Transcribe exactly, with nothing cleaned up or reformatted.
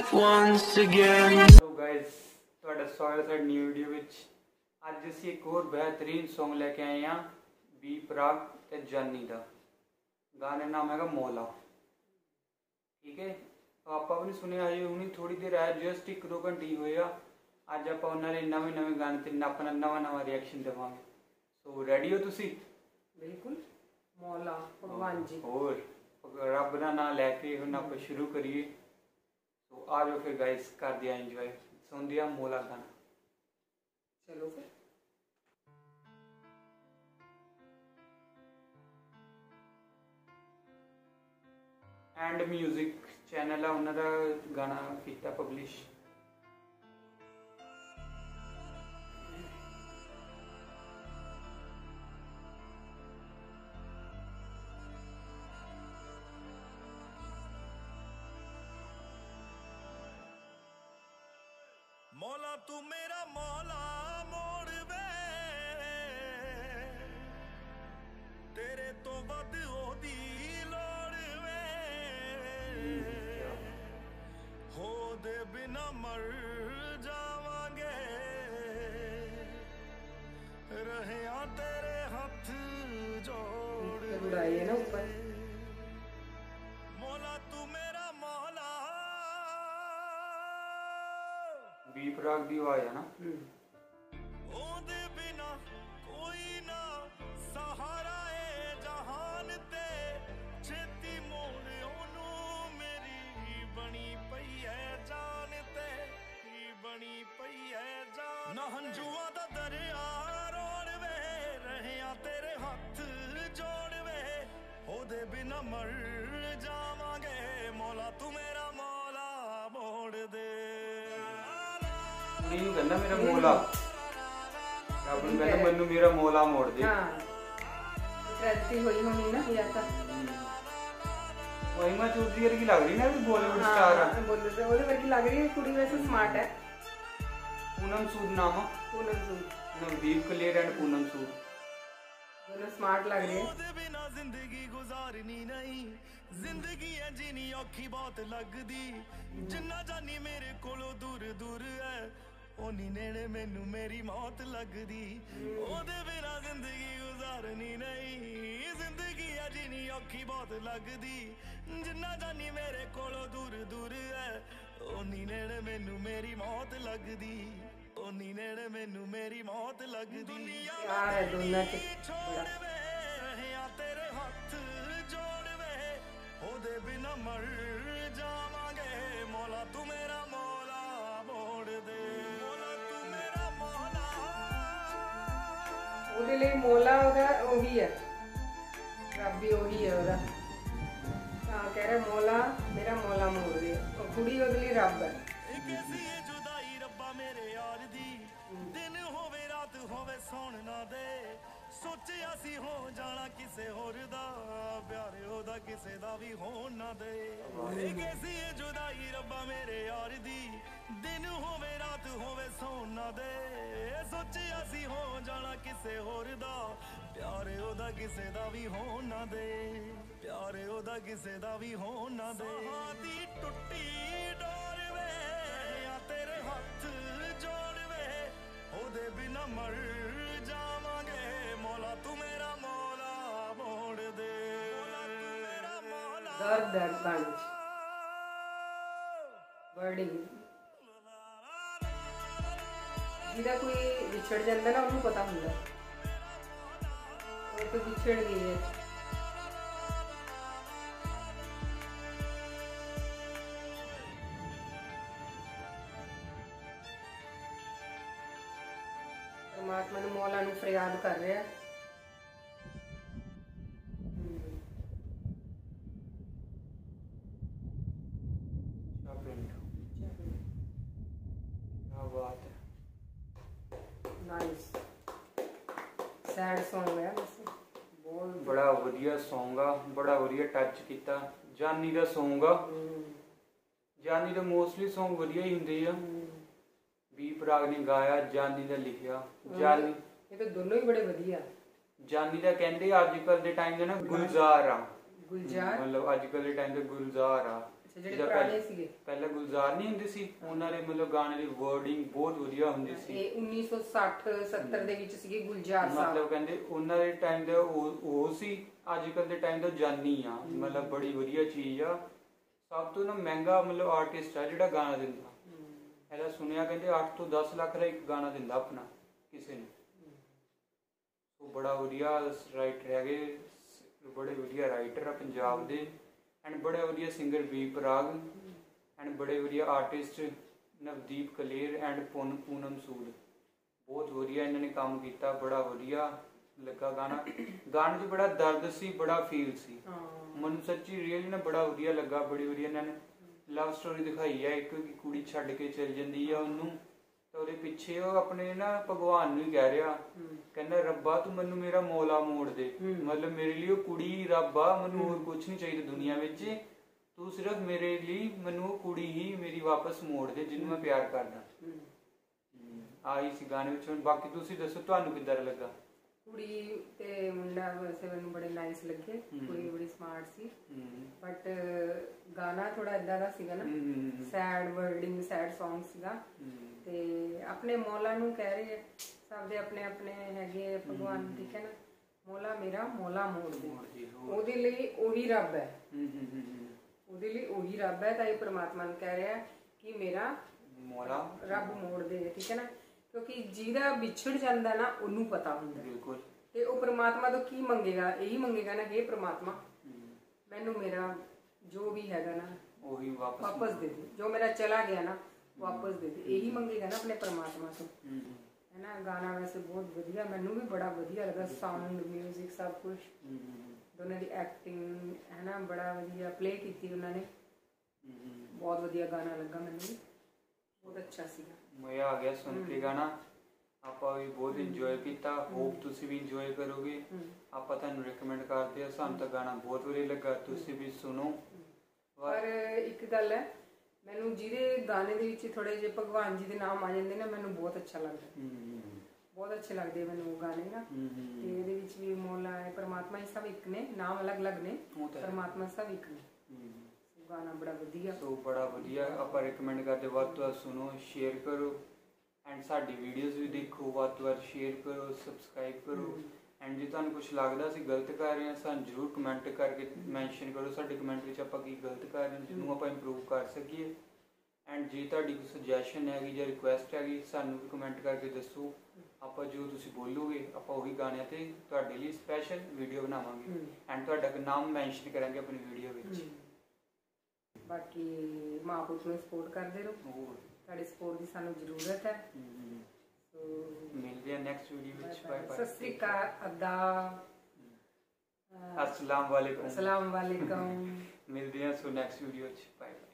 back once again। Hello guys, ਤੁਹਾਡਾ ਸਵਾਗਤ ਹੈ ਨਿਊ ਵੀਡੀਓ ਵਿੱਚ। ਅੱਜ ਅਸੀਂ ਇੱਕ ਹੋਰ ਬਿਹਤਰੀਨ Song ਲੈ ਕੇ ਆਏ ਹਾਂ ਬੀ ਪ੍ਰਾਗ ਤੇ ਜਾਨੀ ਦਾ। ਗਾਣੇ ਨਾਮ ਹੈਗਾ ਮੌਲਾ। ਠੀਕ ਹੈ, ਆਪਾਂ ਵੀ ਸੁਣਿਆ ਹੈ ਹੁਣੀ ਥੋੜੀ ਦੇਰ ਆਇਆ, ਜਸਟ ਇੱਕ ਦੋ ਘੰਟੇ ਹੀ ਹੋਏ ਆ। ਅੱਜ ਆਪਾਂ ਉਹਨਾਂ ਦੇ ਨਵੇਂ ਨਵੇਂ ਗਾਣੇ ਤੇ ਆਪਣਾ ਨਵਾਂ ਨਵਾਂ ਰਿਐਕਸ਼ਨ ਦੇਵਾਂਗੇ। ਸੋ ਰੈਡੀ ਹੋ ਤੁਸੀਂ? ਬਿਲਕੁਲ। ਮੌਲਾ ਭਗਵਾਨ ਜੀ, ਹੋਰ ਰੱਬ ਦਾ ਨਾਮ ਲੈ ਕੇ ਹੁਣ ਆਪਾਂ ਸ਼ੁਰੂ ਕਰੀਏ। ਸੋ ਆ ਜਾਓ ਫਿਰ ਗਾइस, कर दिया एंजॉय, सुन दिया मौला गाना। ਚਲੋ ਫਿਰ। एंड म्यूजिक चैनल है उन्होंने गाना किया पब्लिश। मौला तू मेरा मौला मोड़ वे, तेरे तो वध ओदी लोड़ वे, हो दे बिना मर जावांगे, रहे तेरे हाथ जोड़ उड़ाई है ना ऊपर। मौला तू मेरा मौला। बी प्राग दी आवाज है ना। ओदे बिना कोई ना सहारा है जहान ते, छेती मोड़ ओनू मेरी बनी पई है जान ते, बनी पई है जान। ना हंजुआ दा दरिया रोड़ वे, रहिया तेरे हाथ जोड़ वे, ओदे बिना मर जावांगे, मौला तू मेरा मौला मोड़ दे। नहीं कहना मेरा मौला, रब ने कहना मैनू मेरा मौला मोड़ दे। हां, ट्रेजेडी हुई होनी ना या तो महिमा चौधरी वर्गी लग रही ना, भी बॉलीवुड स्टार है। बॉलीवुड ओदे वर्गी लग रही है। कुड़ी वैसे स्मार्ट है। पूनम सूद नाम है। पूनम सूद, नवदीप कलेर एंड पूनम सूद दोनों स्मार्ट लग रहे हैं। ओदे बिना जिंदगी गुजारनी नहीं, जिंदगी है जीनी औखी बहुत लगदी, जिन्ना जानी मेरे कोलों दूर दूर है, ओनी नेड़े मैनू मेरी मौत लगदी। ओदे बिना जिंदगी गुजारनी नहीं, जिंदगी है जीनी औखी बहुत लगदी, जिन्ना जानी मेरे कोलों दूर दूर है, ओनी नेड़े मैनू मेरी मौत लगदी, ओनी नेड़े मैनू मेरी मौत लगदी। यार है दोनों के छोड़ वे, रहिया तेरे हाथ जोड़ वे, ओदे बिना मर जावांगे, मौला तू मेरा मौला मोड़ दे, मौला तू मेरा मौला। ਉਹਦੇ ਲਈ ਮੌਲਾ ਉਹਦਾ ਉਹੀ ਹੈ, ਰੱਬ ਵੀ ਉਹੀ ਹੈ ਉਹਦਾ। ਤਾਂ ਕਹਿ ਰਿਹਾ ਮੌਲਾ ਮੇਰਾ ਮੌਲਾ ਮੋੜ ਦੇ, ਉਹ ਕੁੜੀ ਉਹਦੇ ਲਈ ਰੱਬ ਹੈ। कैसी ये जुदाई रब्बा मेरे यार दी, दिन होवे रात होवे सौण ना दे, सोचिया सी हो जाना किसे होर दा, प्यारे ओदा किसे दा भी होण ना दे। कैसी ये जुदाई रब्बा मेरे यार दी, दिन होवे रात होवे सौण ना दे, सोचिया सी हो जाना किसे होर दा, प्यारे ओदा किसे दा भी होण ना दे, प्यारे ओदा किसे दा भी होण ना दे। दी टुट्टी डोर वे, तेरे हाथ जोड़ वे, ओदे बिना मर जावांगे, मौला तू मेरा मौला मोड़ दे, मौला तू मेरा मौला। दर्द है गाने ਚ ਬੜੀ। ਜਿਹਦਾ ਕੋਈ ਵਿਛੜ ਜਾਂਦਾ ਨਾ ਉਹਨੂੰ ਪਤਾ ਹੁੰਦਾ ਉਹ ਤਾਂ ਵਿਛੜ ਗਈ ਹੈ। परमात्मा ने मौला ਨੂੰ फरियाद कर रहा है। क्या बात है, नाइस सैड सॉन्ग है वैसे, बहुत बड़ा वधिया सॉन्ग आ, बड़ा वधिया टच किया। जानी दा सॉन्ग आ, जानी दा मोस्टली सॉन्ग वधिया ही हुंदे आ। बी प्राग ने गाया, जानी दा लिखिया। जानी ये तो दोनों ही बड़े वधिया। जानी दा कहंदे अजकल दे टाइम दे ना गुलजार आ, गुलजार मतलब अजकल दे टाइम दे गुलजार आ। ਅੱਛਾ ਜਿਹੜੇ ਜਿਹਦਾ ਪੁਰਾਣੇ ਪਹਿਲਾਂ- ਸੀਗੇ ਪਹਿਲਾਂ ਗੁਲਜ਼ਾਰ ਨਹੀਂ ਹੁੰਦੇ ਸੀ, ਉਹਨਾਂ ਦੇ ਮਤਲਬ ਗਾਣੇ ਦੀ ਵਰਡਿੰਗ ਬਹੁਤ ਵਧੀਆ ਹੁੰਦੀ ਸੀ। ਇਹ ਉੱਨੀ ਸੌ ਸੱਠ ਸੱਤਰ ਦੇ ਵਿੱਚ ਸੀਗੇ ਗੁਲਜ਼ਾਰ ਮਤਲਬ ਸਾਹਿਬ। ਕਹਿੰਦੇ ਉਹਨਾਂ ਦੇ ਟਾਈਮ ਦਾ ਉਹ ਉਹ ਸੀ, ਅੱਜ ਕੱਲ ਦੇ ਟਾਈਮ ਦਾ ਜਾਨੀ ਆ। ਮਤਲਬ ਬੜੀ ਵਧੀਆ ਚੀਜ਼ ਆ। ਸਭ ਤੋਂ ਨਾ ਮਹਿੰਗਾ ਮਤਲਬ ਆਰਟਿਸਟ ਆ ਜਿਹੜਾ ਗਾਣਾ ਦਿੰਦਾ। ਇਹਦਾ ਸੁਣਿਆ ਕਹਿੰਦੇ ਅੱਠ ਤੋਂ ਦਸ ਲੱਖ ਦਾ ਇੱਕ ਗਾਣਾ ਦਿੰਦਾ ਆਪਣਾ ਕਿਸੇ ਨੂੰ। ਉਹ ਬੜਾ ਵਧੀਆ ਰਾਈਟਰ ਹੈਗੇ, ਬੜੇ ਵਧੀਆ ਰਾਈਟਰ ਆ ਪੰਜਾਬ ਦੇ, ਐਂਡ ਬੜੇ ਵਧੀਆ ਸਿੰਗਰ ਬੀ ਪ੍ਰਾਗ, ਐਂਡ ਬੜੇ ਵਧੀਆ ਆਰਟਿਸਟ ਨਵਦੀਪ ਕਲੇਰ ਐਂਡ ਪੂਨ ਪੂਨਮ ਸੂਦ। ਬਹੁਤ ਵਧੀਆ ਇਹਨਾਂ ਨੇ ਕੰਮ ਕੀਤਾ, ਬੜਾ ਵਧੀਆ ਲੱਗਾ ਗਾਣਾ। ਗਾਣੇ 'ਚ ਬੜਾ ਦਰਦ ਸੀ, ਬੜਾ ਫੀਲ ਸੀ। ਮੈਨੂੰ ਸੱਚੀ ਰੀਅਲੀ ਨਾ ਬੜਾ ਵਧੀਆ ਲੱਗਾ। ਬੜੀ ਵਧੀਆ ਇਹਨਾਂ ਨੇ ਲਵ ਸਟੋਰੀ ਦਿਖਾਈ ਆ। ਇੱਕ ਕੁੜੀ ਛੱਡ ਕੇ ਚਲ ਜਾਂਦੀ ਆ ਉਹਨੂੰ, ਤਾਂ ਉਹਦੇ ਪਿੱਛੇ ਉਹ ਆਪਣੇ ਨਾ ਭਗਵਾਨ ਨੂੰ ਹੀ ਕਹਿ ਰਿਹਾ, ਕਹਿੰਦਾ ਰੱਬਾ ਤੂੰ ਮੈਨੂੰ ਮੇਰਾ ਮੌਲਾ ਮੋੜ ਦੇ। ਮਤਲਬ ਮੇਰੇ ਲਈ ਉਹ ਕੁੜੀ ਰੱਬ ਆ, ਮੈਨੂੰ ਹੋਰ ਕੁਝ ਨਹੀਂ ਚਾਹੀਦਾ ਦੁਨੀਆ ਵਿੱਚ, ਤੂੰ ਸਿਰਫ ਮੇਰੇ ਲਈ ਮੈਨੂੰ ਉਹ ਕੁੜੀ ਹੀ ਮੇਰੀ ਵਾਪਸ ਮੋੜ ਦੇ ਜਿਹਨੂੰ ਮੈਂ ਪਿਆਰ ਕਰਦਾ। ਆਹੀ ਸੀ ਗਾਣੇ ਵਿੱਚ। ਹੁਣ ਬਾਕੀ ਤੁਸੀਂ ਦੱਸੋ ਤੁਹਾਨੂੰ ਕਿੱਦਾਂ ਲੱਗਾ? ਕੁੜੀ ਤੇ ਮੁੰਡਾ ਵੈਸੇ ਮੈਨੂੰ ਬੜੇ ਨਾਈਸ ਲੱਗੇ। ਕੁੜੀ ਬੜੀ ਸਮਾਰਟ ਸੀ, ਬਟ ਗਾਣਾ ਥੋੜਾ ਇਦਾਂ ਦਾ ਸੀਗਾ ਨਾ, ਸੈਡ ਵਰਡਿੰਗ, ਸੈਡ Song ਸੀਗਾ। ਤੇ ਆਪਣੇ ਮੌਲਾ ਨੂੰ ਕਹਿ ਰਹੇ, ਸਭ ਦੇ ਆਪਣੇ ਆਪਣੇ ਹੈਗੇ ਭਗਵਾਨ, ਠੀਕ ਹੈ ਨਾ। ਮੌਲਾ ਮੇਰਾ ਮੌਲਾ ਮੋੜ ਦੇ, ਉਹਦੇ ਲਈ ਉਹੀ ਰੱਬ ਹੈ, ਉਹਦੇ ਲਈ ਉਹੀ ਰੱਬ ਹੈ। ਤਾਂ ਇਹ ਪ੍ਰਮਾਤਮਾ ਨੂੰ ਕਹਿ ਰਿਹਾ ਕਿ ਮੇਰਾ ਮੌਲਾ ਰੱਬ ਮੋੜ ਦੇ, ਠੀਕ ਹੈ ਨਾ। ਕਿਉਂਕਿ ਜਿਹਦਾ ਵਿਛੜ ਜਾਂਦਾ ਨਾ ਉਹਨੂੰ ਪਤਾ ਹੁੰਦਾ। ਬਿਲਕੁਲ। ਤੇ ਉਹ ਪ੍ਰਮਾਤਮਾ ਤੋਂ ਕੀ ਮੰਗੇਗਾ? ਇਹੀ ਮੰਗੇਗਾ ਨਾ, ਹੇ ਪ੍ਰਮਾਤਮਾ ਮੈਨੂੰ ਮੇਰਾ ਜੋ ਵੀ ਹੈਗਾ ਨਾ ਉਹੀ ਵਾਪਸ ਵਾਪਸ ਦੇ ਦੇ, ਜੋ ਮੇਰਾ ਚਲਾ ਗਿਆ ਨਾ ਵਾਪਸ ਦੇ ਦੇ। ਇਹੀ ਮੰਗੇਗਾ ਨਾ ਆਪਣੇ ਪ੍ਰਮਾਤਮਾ ਤੋਂ, ਹੈ ਨਾ। ਗਾਣਾ ਵੈਸੇ ਬਹੁਤ ਵਧੀਆ, ਮੈਨੂੰ ਵੀ ਬੜਾ ਵਧੀਆ ਲੱਗਾ। ਸਾਊਂਡ, ਮਿਊਜ਼ਿਕ, ਸਭ ਕੁਝ, ਦੋਨਾਂ ਦੀ ਐਕਟਿੰਗ, ਹੈ ਨਾ, ਬੜਾ ਵਧੀਆ ਪਲੇ ਕੀਤੀ ਉਹਨਾਂ ਨੇ। ਬਹੁਤ ਵਧੀਆ ਗਾਣਾ ਲੱਗਾ ਮੈਨੂੰ ਵੀ, ਬਹੁਤ ਅੱਛਾ ਸੀਗਾ। ਮਜ਼ਾ ਆ ਗਿਆ ਸੁਣ ਕੇ ਗਾਣਾ। ਆਪਾਂ ਵੀ ਬਹੁਤ ਇੰਜੋਏ ਕੀਤਾ। ਹੋਪ ਤੁਸੀਂ ਵੀ ਇੰਜੋਏ ਕਰੋਗੇ। ਆਪਾਂ ਤੁਹਾਨੂੰ ਰეკਮੈਂਡ ਕਰਦੇ ਆ। ਸਾਨੂੰ ਤਾਂ ਗਾਣਾ ਬਹੁਤ ਵਧੀਆ ਲੱਗਾ, ਤੁਸੀਂ ਵੀ ਸੁਣੋ। ਪਰ ਇੱਕ ਗੱਲ ਹੈ, ਮੈਨੂੰ ਜਿਹਦੇ ਗਾਣੇ ਦੇ ਵਿੱਚ ਥੋੜੇ ਜਿਹੇ ਭਗਵਾਨ ਜੀ ਦੇ ਨਾਮ ਆ ਜਾਂਦੇ ਨੇ, ਮੈਨੂੰ ਬਹੁਤ ਅੱਛਾ ਲੱਗਦਾ। ਬਹੁਤ ਅੱਛੇ ਲੱਗਦੇ ਮੈਨੂੰ ਉਹ ਗਾਣੇ ਨਾ। ਤੇ ਇਹਦੇ ਵਿੱਚ ਵੀ ਮੌਲਾ ਹੈ, ਪਰਮਾਤਮਾ ਹੀ, ਸਭ ਇੱਕ ਨੇ, ਨਾਮ ਅਲੱਗ ਅਲੱਗ ਨੇ, ਪਰਮਾਤਮਾ ਸਭ ਇੱਕ ਨੇ। ਗਾਣਾ ਬੜਾ ਵਧੀਆ, ਸੋ ਬੜਾ ਵਧੀਆ। ਆਪਾਂ ਰეკਮੈਂਡ ਕਰਦੇ, ਵੱਧ ਤੋਂ ਵੱਧ ਸੁਣੋ, ਸ਼ੇਅਰ ਕਰੋ, ਐਂਡ ਸਾਡੀ ਵੀਡੀਓਜ਼ ਵੀ ਦੇਖੋ, ਵੱਧ ਤੋਂ ਵੱਧ ਸ਼ੇਅਰ ਕਰੋ, ਸਬਸਕ੍ਰਾਈਬ ਕਰੋ। ਐਂਡ ਜੇ ਤੁਹਾਨੂੰ ਕੁਝ ਲੱਗਦਾ ਅਸੀਂ ਗਲਤ ਕਰ ਰਹੇ ਹਾਂ, ਸਾਨੂੰ ਜ਼ਰੂਰ ਕਮੈਂਟ ਕਰਕੇ ਮੈਂਸ਼ਨ ਕਰੋ ਸਾਡੇ ਕਮੈਂਟ ਵਿੱਚ, ਆਪਾਂ ਕੀ ਗਲਤ ਕਰ ਰਹੇ ਹਾਂ, ਜਿਹਨੂੰ ਆਪਾਂ ਇੰਪਰੂਵ ਕਰ ਸਕੀਏ। ਐਂਡ ਜੇ ਤੁਹਾਡੀ ਕੋਈ ਸੁਜੈਸ਼ਨ ਹੈਗੀ ਜਾਂ ਰਿਕੁਐਸਟ ਹੈਗੀ, ਸਾਨੂੰ ਵੀ ਕਮੈਂਟ ਕਰਕੇ ਦੱਸੋ। ਆਪਾਂ ਜੋ ਤੁਸੀਂ ਬੋਲੋਗੇ ਆਪਾਂ ਉਹੀ ਗਾਣਿਆਂ ਤੇ ਤੁਹਾਡੇ ਲਈ ਸਪੈਸ਼ਲ ਵੀਡੀਓ ਬਣਾਵਾਂਗੇ, ਐਂਡ ਤੁਹਾਡਾ ਨਾਮ ਮੈਂਸ਼ਨ ਕਰਾਂਗੇ ਆਪਣੀ ਵੀਡੀਓ ਵਿੱਚ। ਬਾਕੀ ਮਾਂ ਪੁੱਤ ਨੂੰ ਸਪੋਰਟ ਕਰਦੇ ਰਹੋ, ਤੁਹਾਡੇ ਸਪੋਰਟ ਦੀ ਸਾਨੂੰ ਜ਼ਰੂਰਤ ਹੈ। ਸੋ ਮਿਲਦੇ ਹਾਂ ਨੈਕਸਟ ਵੀਡੀਓ ਵਿੱਚ। ਬਾਏ ਬਾਏ, ਸਤਿ ਸ੍ਰੀ ਅਕਾਲ, ਅਦਾਬ, अस्सलाम वालेकुम, अस्सलाम वालेकुम। मिलते हैं सो नेक्स्ट वीडियो। बाय।